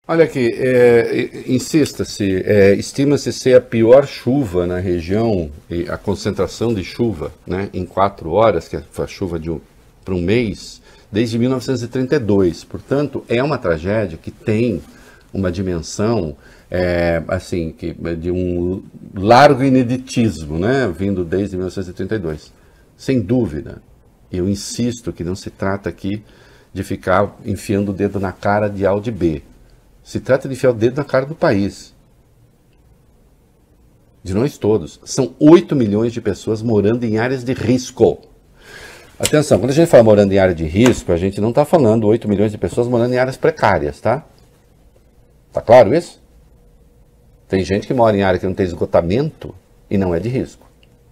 Olha aqui, insista-se, estima-se ser a pior chuva na região, a concentração de chuva, né, em 4 horas, que é a chuva para um mês, desde 1932. Portanto, é uma tragédia que tem uma dimensão assim, de um largo ineditismo, né, vindo desde 1932. Sem dúvida, eu insisto que não se trata aqui de ficar enfiando o dedo na cara de A ou de B. Se trata de enfiar o dedo na cara do país. De nós todos. São 8 milhões de pessoas morando em áreas de risco. Atenção, quando a gente fala morando em área de risco, a gente não está falando 8 milhões de pessoas morando em áreas precárias, tá? Tá claro isso? Tem gente que mora em área que não tem esgotamento e não é de risco.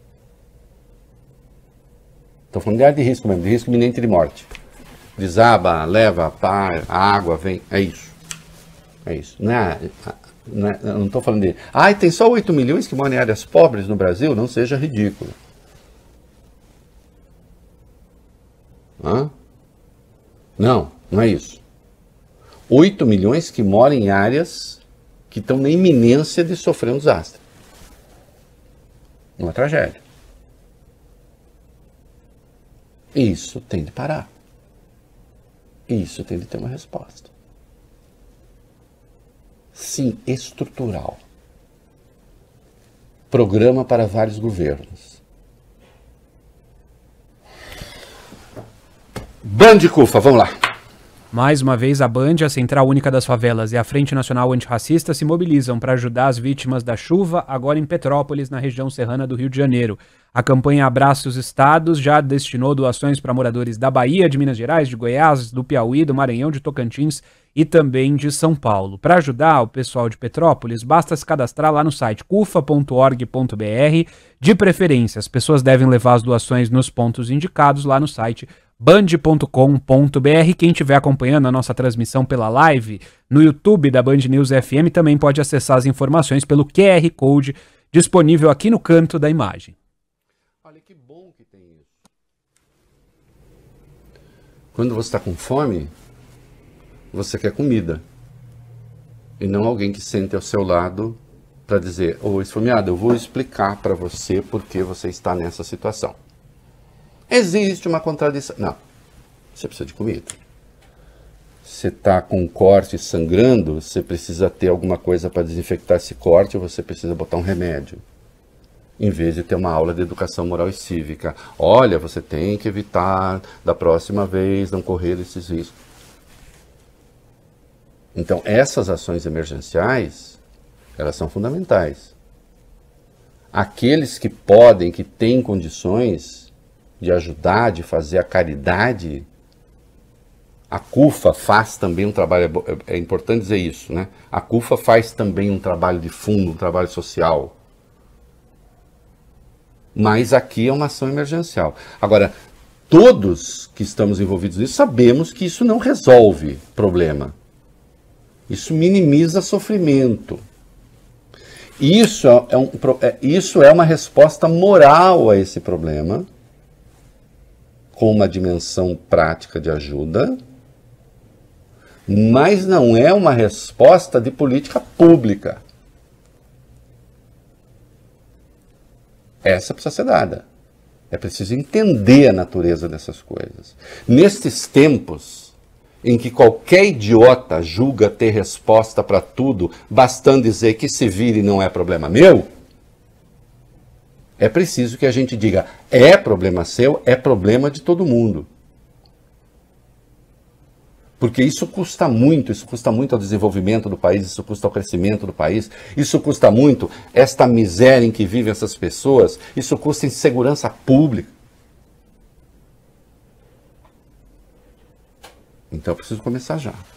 Estou falando de área de risco mesmo, de risco iminente de morte. Desaba, leva, pá, a água vem, é isso. É isso. Eu não estou falando de... tem só 8 milhões que moram em áreas pobres no Brasil? Não seja ridículo. Não é isso. 8 milhões que moram em áreas que estão na iminência de sofrer um desastre. Uma tragédia. Isso tem de parar. Isso tem de ter uma resposta. Sim, estrutural. Programa para vários governos. Bandicufa, vamos lá. Mais uma vez, a Band, a Central Única das Favelas e a Frente Nacional Antirracista se mobilizam para ajudar as vítimas da chuva, agora em Petrópolis, na região serrana do Rio de Janeiro. A campanha Abraça os Estados já destinou doações para moradores da Bahia, de Minas Gerais, de Goiás, do Piauí, do Maranhão, de Tocantins e também de São Paulo. Para ajudar o pessoal de Petrópolis, basta se cadastrar lá no site cufa.org.br. De preferência, as pessoas devem levar as doações nos pontos indicados lá no site band.com.br. Quem estiver acompanhando a nossa transmissão pela live no YouTube da Band News FM também pode acessar as informações pelo QR Code disponível aqui no canto da imagem. Olha que bom que tem isso. Quando você está com fome, você quer comida. E não alguém que sente ao seu lado para dizer: ô esfomeado, eu vou explicar para você por que você está nessa situação. Existe uma contradição. Não, você precisa de comida. Você está com um corte sangrando, você precisa ter alguma coisa para desinfectar esse corte, ou você precisa botar um remédio. Em vez de ter uma aula de educação moral e cívica. Olha, você tem que evitar, da próxima vez, não correr esses riscos. Então, essas ações emergenciais, elas são fundamentais. Aqueles que podem, que têm condições de ajudar, de fazer a caridade, a CUFA faz também um trabalho, é importante dizer isso, né? A CUFA faz também um trabalho de fundo, um trabalho social. Mas aqui é uma ação emergencial. Agora, todos que estamos envolvidos nisso sabemos que isso não resolve problema. Isso minimiza sofrimento. Isso é uma resposta moral a esse problema, com uma dimensão prática de ajuda, mas não é uma resposta de política pública. Essa precisa ser dada. É preciso entender a natureza dessas coisas. Nestes tempos em que qualquer idiota julga ter resposta para tudo, bastando dizer que se vire não é problema meu, é preciso que a gente diga: é problema seu, é problema de todo mundo. Porque isso custa muito ao desenvolvimento do país, isso custa ao crescimento do país, isso custa muito esta miséria em que vivem essas pessoas, isso custa em segurança pública. Então eu preciso começar já.